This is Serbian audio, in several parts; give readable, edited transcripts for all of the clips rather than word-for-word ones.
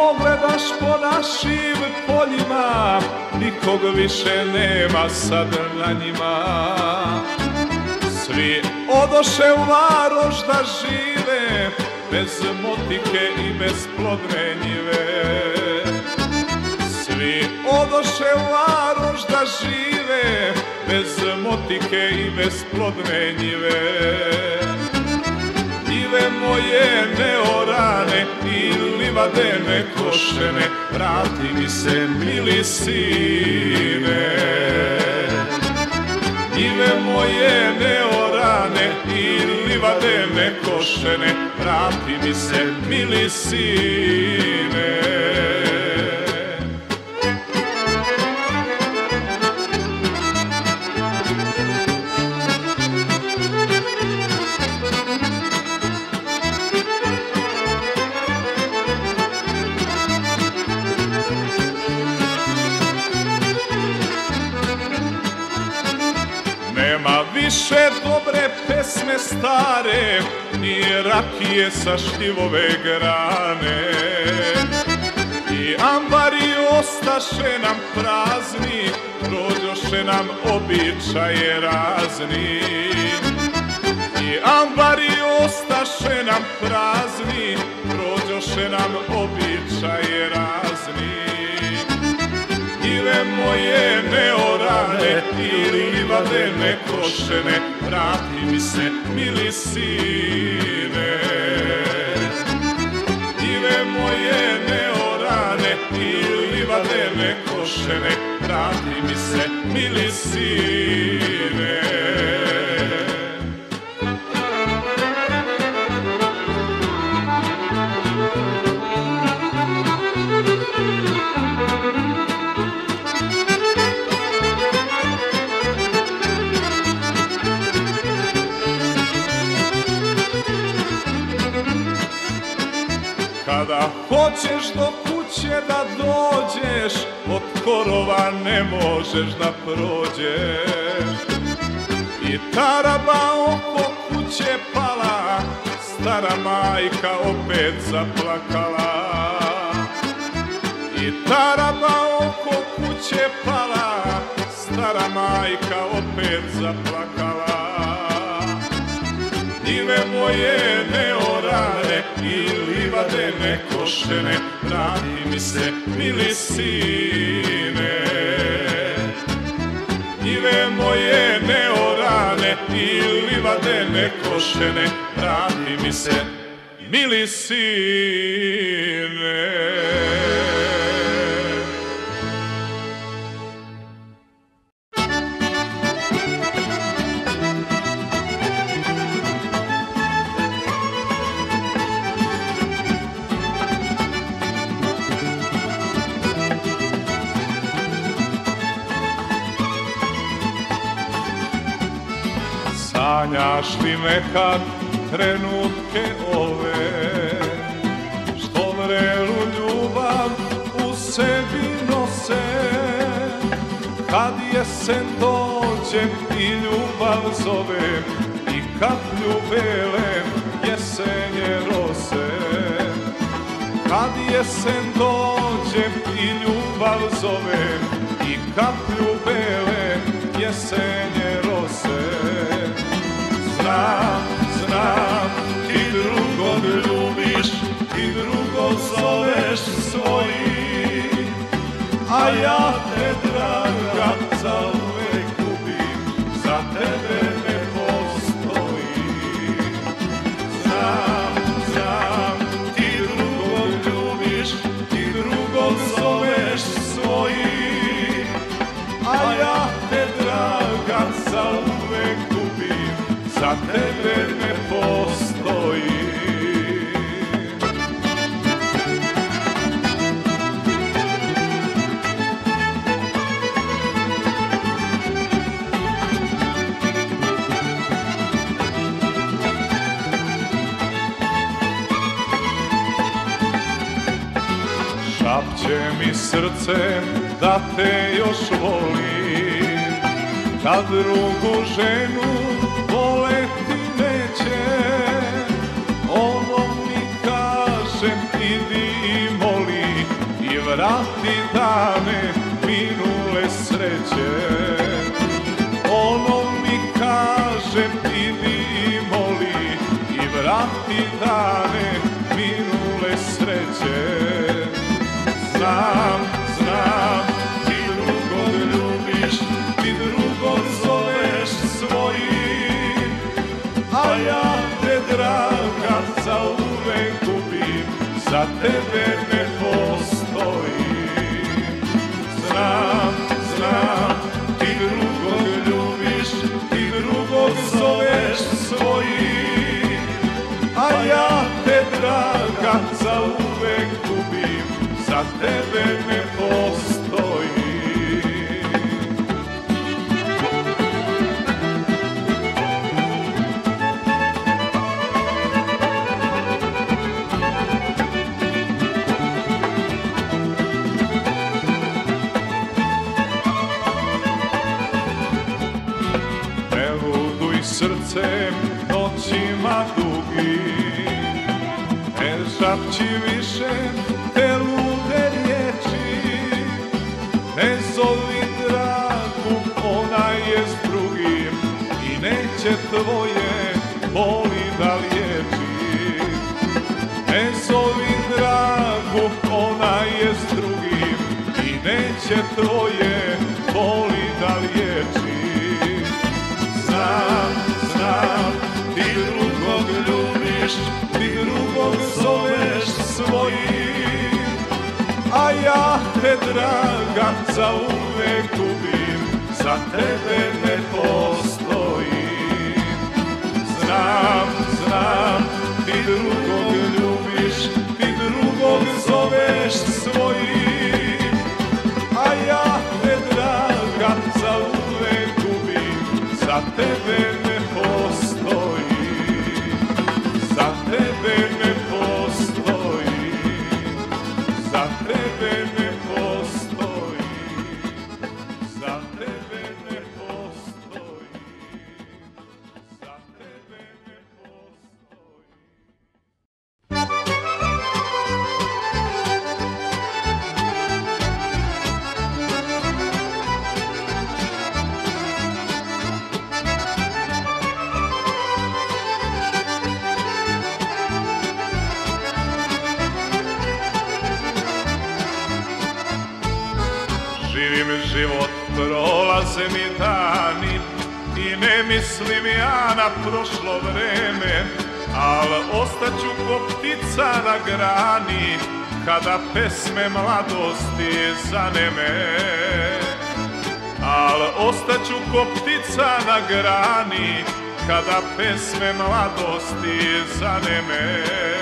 pogledaš po našim poljima, nikog više nema sad na njima. Svi odoše u varoš da žive, bez motike i bez plodne njive. Svi odoše u varoš da žive, bez motike i bez plodne njive. Njive moje neorane i livade nekošene, vrati mi se, mili sine. Njive moje neorane i livade nekošene, vrati mi se, mili sine. Nema više dobre pesme stare, ni rakije sa šljivove grane. I ambari ostaše nam prazni, prođoše nam običaje razni. I ambari ostaše nam prazni, prođoše nam običaje razni. Njive moje neorane i livade nekošene, vrati mi se, mili sine. Njive moje neorane i livade nekošene, vrati mi se, mili sine. Kada hoćeš do kuće da dođeš, od korova ne možeš da prođeš. I taraba oko kuće pala, stara majka opet zaplakala. I taraba oko kuće pala, stara majka opet zaplakala. Njive moje neorane i livade nekošene, vrati mi se, mili sine. Njive moje neorane i livade nekošene, vrati mi se, mili sine. Sanjaš li nekad trenutke ove, što vrelu ljubav u sebi nose? Kad jesen dođe i ljubav zove, i kaplju bele jesenje rose. Kad jesen dođe i ljubav zove, i kaplju bele jesenje rose. Znam, znam, ti drugog ljubiš, ti drugog zoveš svojim, a ja te, draga, zauvek ljubim, za tebe ne postojim. Znam, znam, ti drugog ljubiš, ti drugog zoveš svojim, a ja te, draga, zauvek ljubim, za tebe ne postoji. Šapće mi srce da te još volim, da drugu ženu voleti neće. Ono mi kažem, idi i moli, vrati dane minule sreće. Ono mi kažem idi i moli i vrati dane minule sreće. Znam, ti drugog ljubiš, ti drugog zoveš svojim, a ja te draga zauvek gubim, za tebe ne postojim. Znam, ti drugog ljubiš, ti drugog zoveš svojim, a ja te draga zauvek gubim, za tebe ne postojim. Ne luduj srcem noćima dugim, ne šapći više te lude riječi, ne zovi dragu, ona je s drugim i neće tvoje boli da liječi. Ne zovi dragu, ona je s drugim i neće tvoje boli da liječi. Znam, ti drugog ljubiš, ti drugog zoveš svojim, a ja te draga zauvek gubim, za tebe ne postojim. Znam, ti drugog ljubiš, ti drugog zoveš svojim, a ja te draga zauvek gubim, za tebe ne postojim. Za tebe ne postojim, za tebe ne postojim, za tebe ne postojim, za tebe ne postojim. Živim život, prolaze mi dani i ne mislim ja na prošlo vreme, al ostaću ko ptica na grani kada pesme mladosti zaneme. Al ostaću ko ptica na grani kada pesme mladosti zaneme.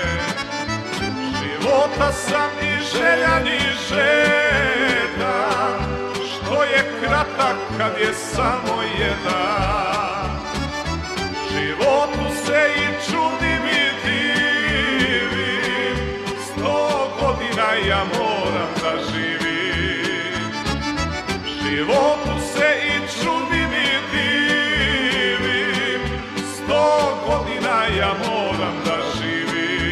Života sam i željan i žedan, što je kratak kad je samo jedan. Životu se i čudim i divim, 100 godina ja moram da živim. Životu se i čudim i divim, 100 godina ja moram da živim.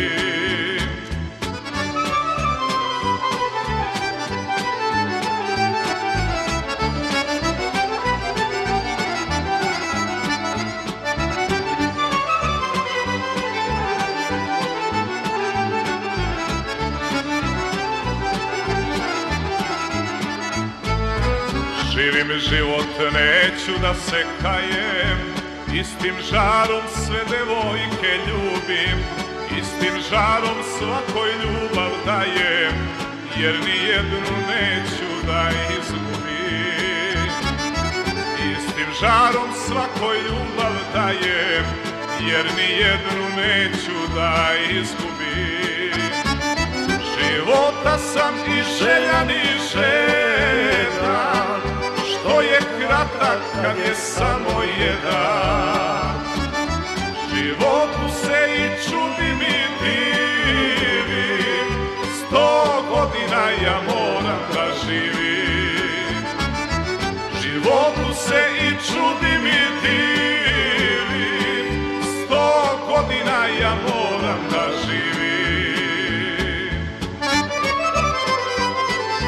Živim život, neću da se kajem, istim žarom sve devojke ljubim, istim žarom svakoj ljubav dajem, jer nijednu neću da izgubim. Istim žarom svakoj ljubav dajem, jer nijednu neću da izgubim. Života sam i željan i žedan, što je kratak kad je samo jedan. Životu se i čudim i divim, 100 godina ja moram da živim. Životu se i čudim i divim, 100 godina ja moram da živim.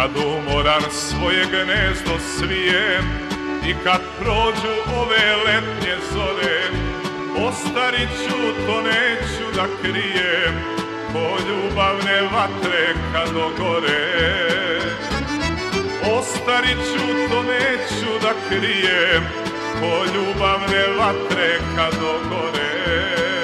kad umoran svoje gnezdo svijem i kad prođu ove letnje zore, ostarit ću, to neću da krijem, ko ljubavne vatre kad ogore. Ostarit ću, to neću da krijem, ko ljubavne vatre kad ogore.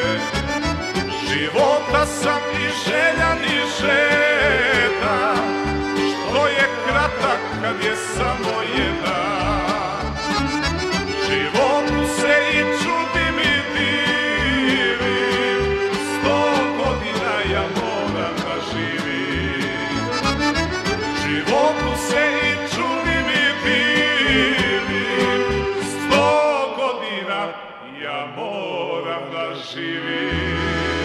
Života sam i željan i žedan, što je kratak kad je samo jedan. Životu se i čudim i divim, 100 godina ja moram da živim. Životu se i čudim i divim, 100 godina ja moram da živim.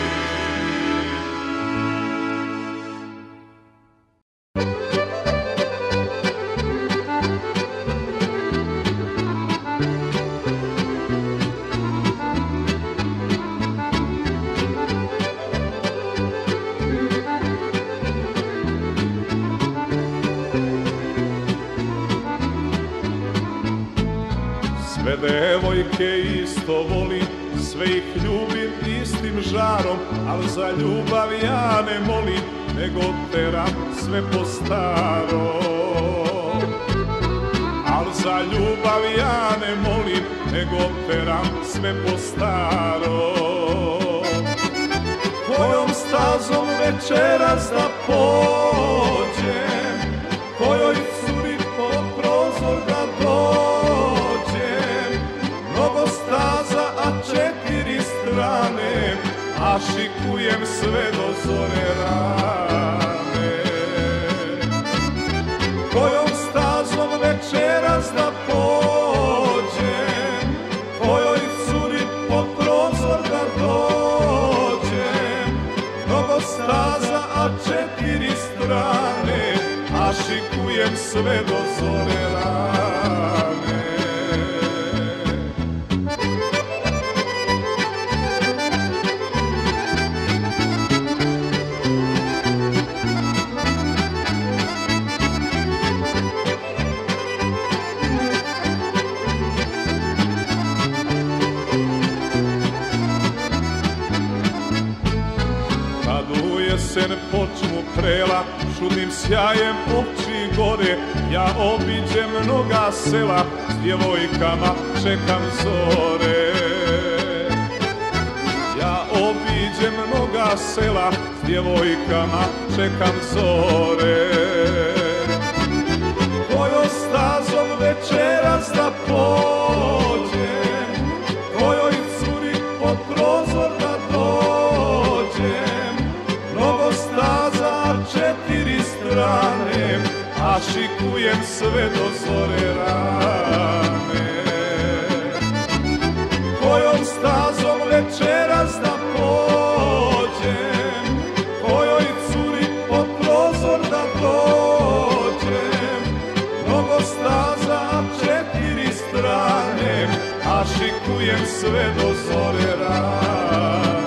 Sve devojke isto volim, sve ih ljubim istim žarom, al za ljubav ja ne molim, nego teram sve po starom. Al za ljubav ja ne molim, nego teram sve po starom. Kojom stazom večeras da pođem, kojoj curi po prozor da dođem, mnogo staza, a 4 strane, a šikujem sve do zore rane. Kojom stazom večeras da pođem, kojoj curi po prozor da dođem, mnogo staza, a 4 strane, a šikujem sve do zore rane. Jesen počnu prela, čudnim sjajem oči gore, ja obiđem mnoga sela, s djevojkama čekam zore. Ja obiđem mnoga sela, s djevojkama čekam zore. Kojom stazom večeras da pođem, kojoj curi pod prozor da dođem, mnogo staza, 4 strane, a šikujem sve do zore rane. Kojom stazom večeras da pođem, kojoj curi pod prozor da dođem, mnogo staza, 4 strane, a šikujem sve do zore rane.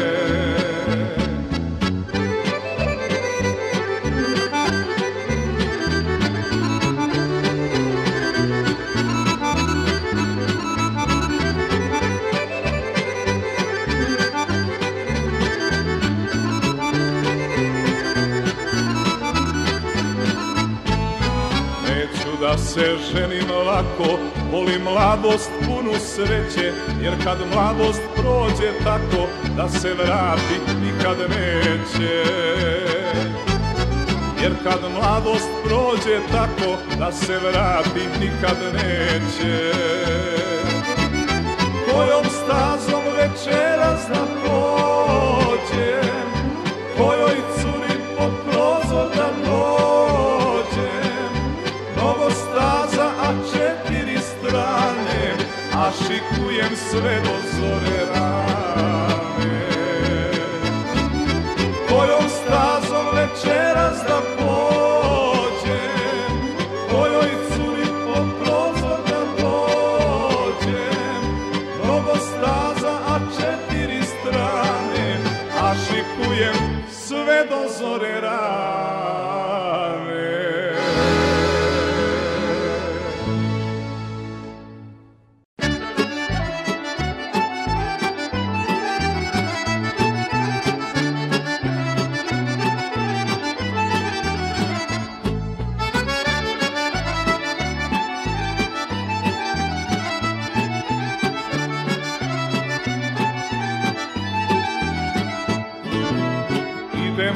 Da se ženim lako, volim mladost punu sreće, jer kad mladost prođe tako, da se vrati nikad neće. Jer kad mladost prođe tako, da se vrati nikad neće. Kojom stazom večeras da pođem, kojoj curi pod prozor da dođem, mnogo staza, a 4 strane, a šikujem sve do zore rane. Kojom stazom večeras da pođem, kojoj curi pod prozor da dođem, mnogo staza, a 4 strane, a šikujem sve do zore rane.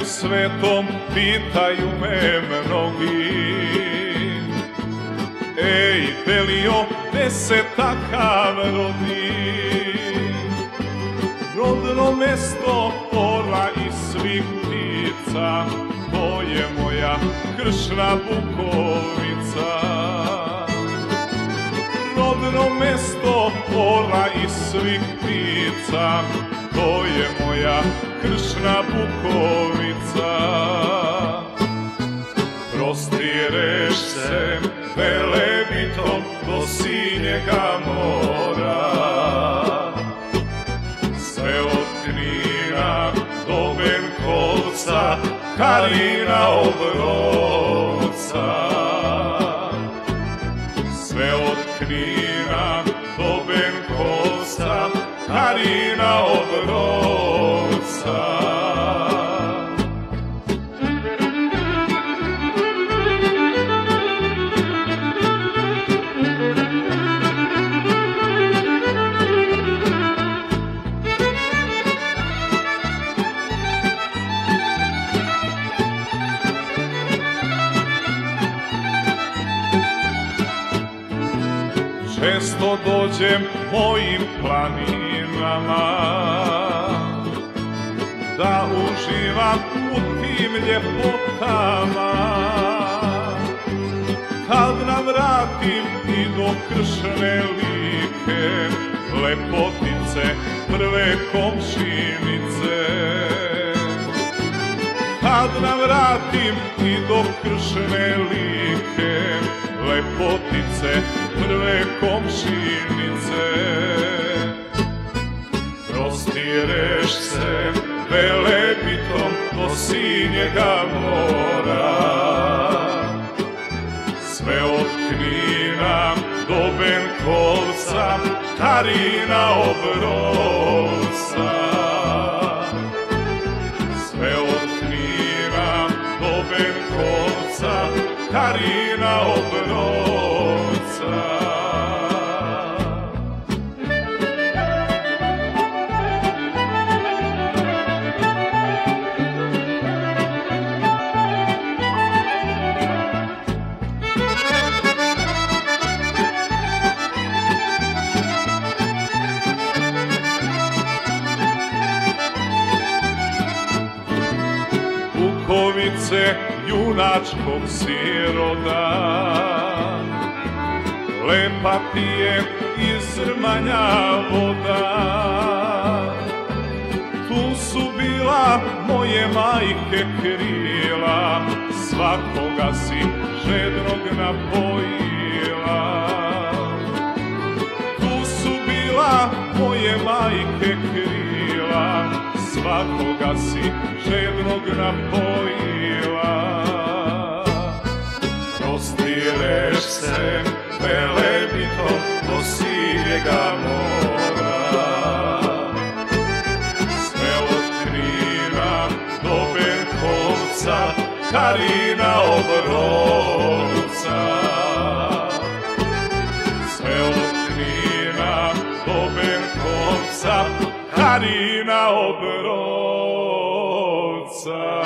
svetom pitaju me mnogi, ej, Delio, gde se takav rodi? Rodno mesto orla i svih ptica, to je moja kršna Bukovica. Rodno mesto orla i svih ptica, to je moja kršna Bukovica. Prostireš se Velebitom do sinjega mora, sve od Knina do Benkovca, Karina Obrovca. Sve od Knina do Benkovca, Karina Obrovca. Često dođem mojim planinama, da uživam u tim ljepotama. Kad navratim i do Kršne Like, lepotice prve komšinice. Kad navratim i do Kršne Like, lepotice prve komšinice. Prostireš se Velebitom do sinjega mora, sve od Knina do Benkovca, Karina Obrovca. Sve od Knina do Benkovca, Karina Obrovca. Bukovice junačkog si roda, lepa ti je iz Zrmanja voda. Tu su bila moje majke krila, svakoga si žednog napojila. Tu su bila moje majke krila, svakoga si žednog napojila. Prostireš se Velebitom do sinjega mora, sve od Knina do Benkovca, Karina Obrovca. Sve od Knina do Benkovca, Karina Obrovca.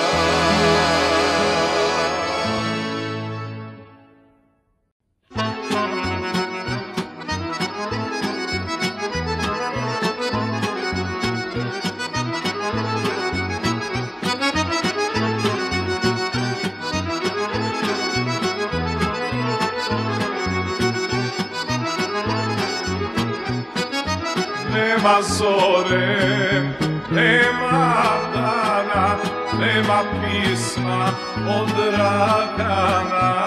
Nema zore, nema dana, nema pisma od Dragana.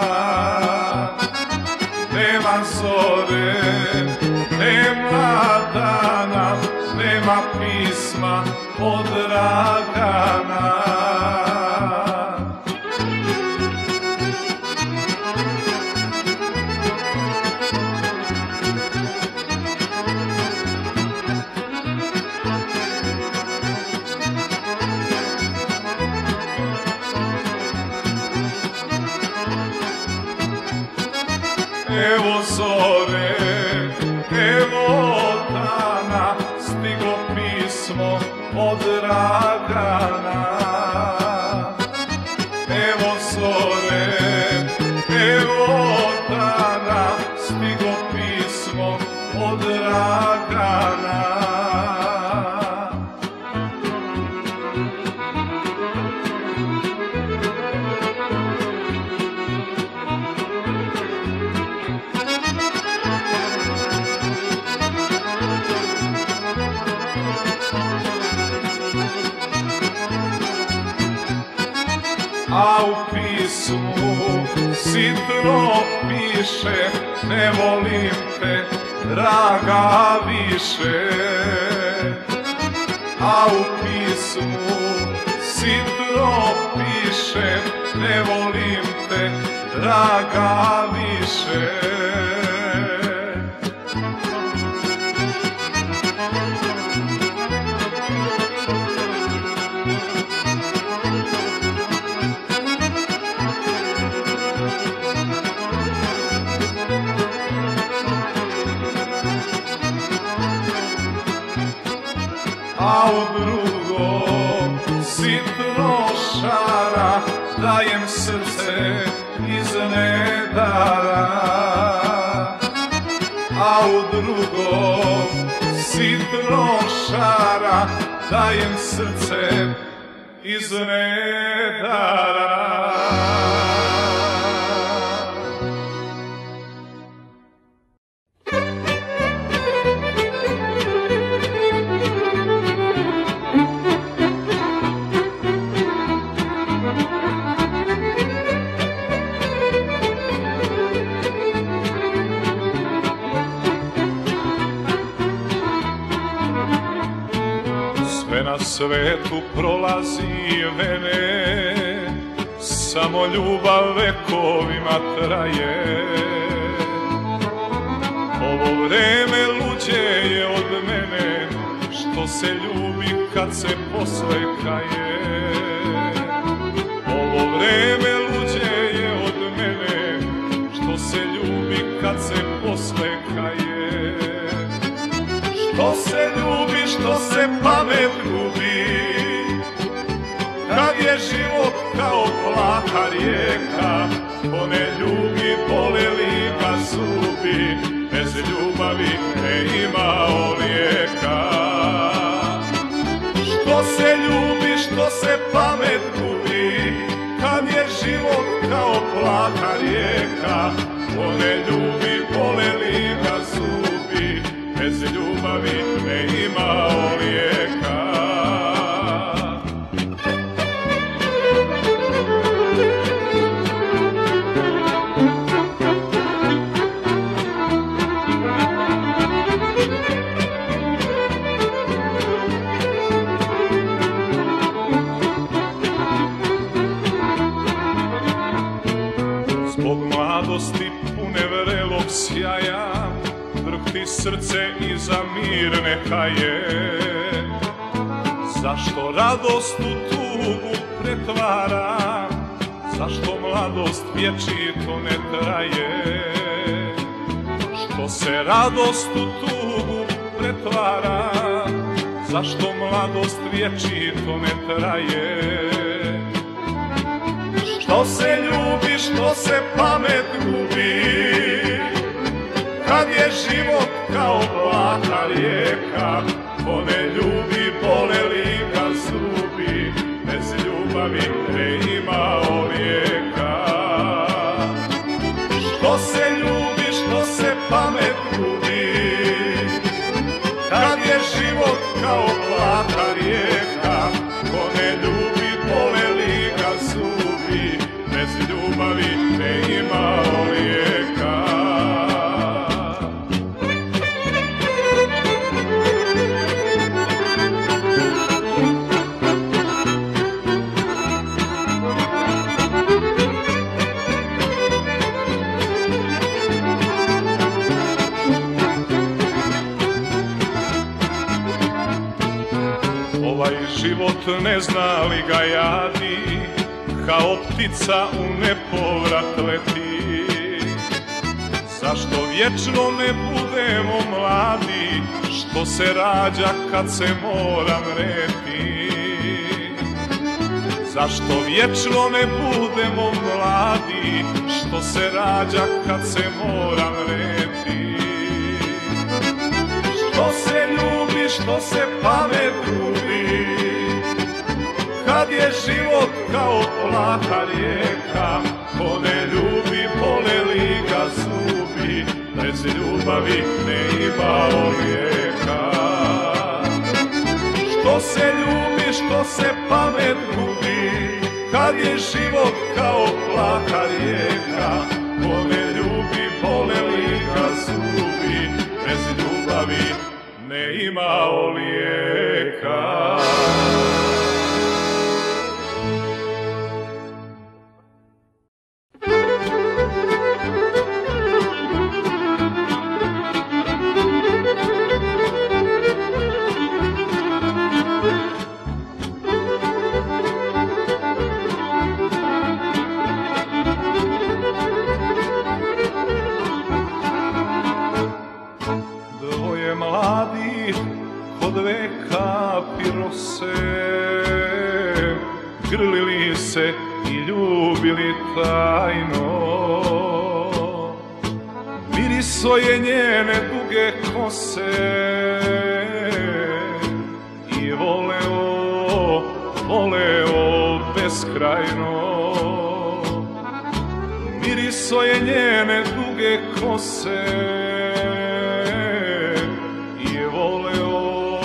Nema zore, nema dana, nema pisma od Dragana. Evo zore, evo dana, stiglo pismo od Dragana. a u pismu sitno piše ne volim te, draga, više. A u pismu sitno piše ne volim te, draga, više. A u drugom sitno šara dajem srce iz nedara. A u drugom sitno šara dajem srce iz nedara. Na svetu prolazi mene, samo ljubav vekovima traje. Ovo vreme luđe je od mene, što se ljubi kad se posle kaje. Ovo vreme luđe je od mene, što se ljubi kad se posle kaje. Što se ljubi, što se pamet gubi, kad je život kao plaka rijeka. Ko ne ljubi, boleli ga zubi, bez ljubavi ne imao lijeka. Što se ljubi, što se pamet gubi, kad je život kao plaka rijeka. Ko ne ljubi, boleli ga zubi, bez ljubavi ne imao lijeka. Zbog mladosti pune vrelog sjaja, drhti srce i za mir neka je. Zašto radost u tugu pretvara, zašto mladost vječito ne traje. Što se radost u tugu pretvara, zašto mladost vječito ne traje. Što se ljubi, što se pamet gubi, kad je život kao plaka rijeka. Ko ne ljubi, boleli ga zubi, bez ljubavi ne imao lijeka. Što se ljubi, što se pamet gubi, kad je život kao plaka rijeka. Ko ne ljubi, boleli ga zubi, bez ljubavi ne imao lijeka. Ovaj život ne zna li ga jadi, kao ptica u nepovrat leti. Zašto vječno ne budemo mladi, što se rađa kad se mora mreti. Zašto vječno ne budemo mladi, što se rađa kad se mora mreti. Što se ljubi, što se pamet gubi, kad je život kao plaka rijeka. Ko ne ljubi, boleli ga zubi, bez ljubavi ne imao lijeka. Što se ljubi, što se pamet gubi, kad je život kao plaka rijeka, ko me ljubi boleli ga zubi, bez ljubavi ne imao lijeka. Grlili se i ljubili tajno, miriso je njene duge kose i voleo, voleo beskrajno. Miriso je njene duge kose i voleo,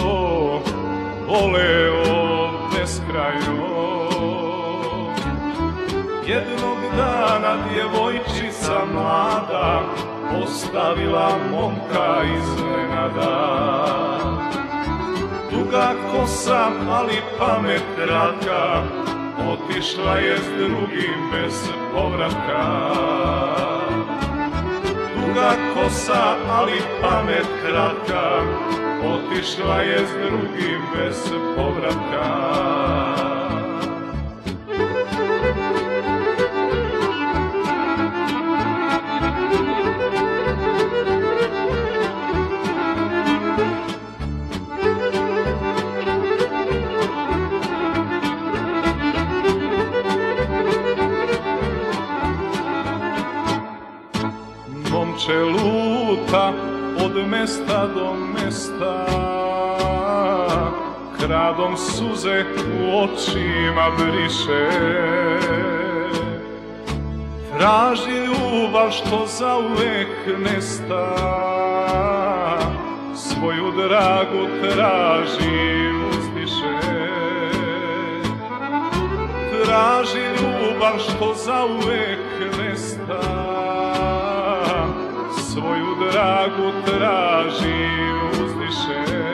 voleo beskrajno. Jednog dana djevojčica mlada ostavila momka iznenada. Duga kosa, ali pamet kratka, otišla je s drugim bez povratka. Duga kosa, ali pamet kratka, otišla je s drugim bez povratka. Momče luta od mesta do mesta, kradom suze u očima briše. Traži ljubav što zauvek nesta, svoju dragu traži uzdiše. Traži ljubav što zauvek nesta, svoju dragu traži uzdiše.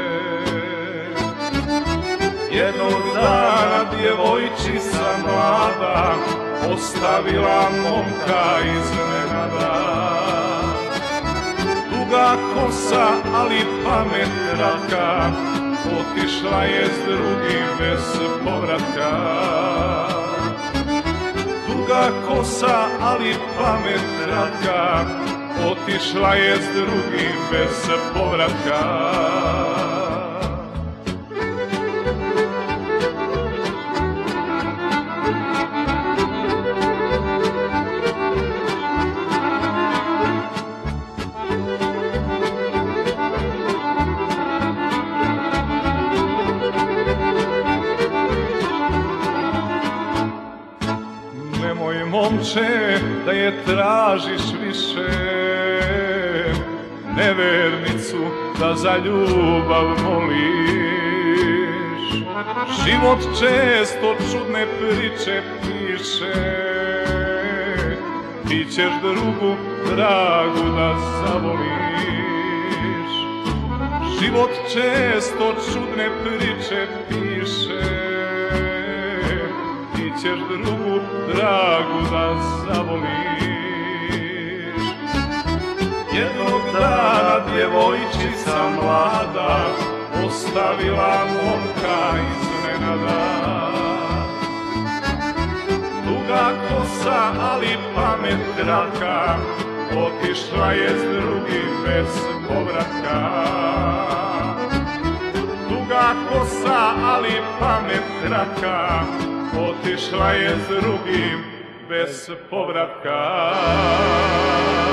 Jednog dana djevojčica mlada ostavila momka iznenada. Duga kosa, ali pamet kratka, otišla je s drugim bez povratka. Duga kosa, ali pamet kratka, otišla je s drugim bez povratka. Nemoj, momče, da je tražiš više, nevernicu da za ljubav moliš. Život često čudne priče piše, ti ćeš drugu dragu da zavoliš. Život često čudne priče piše, ti ćeš drugu dragu da zavoliš. Jednog dana djevojčica mlada ostavila momka iznenada. Duga kosa, ali pamet kratka, otišla je s drugim bez povratka. Duga kosa, ali pamet kratka, otišla je s drugim bez povratka.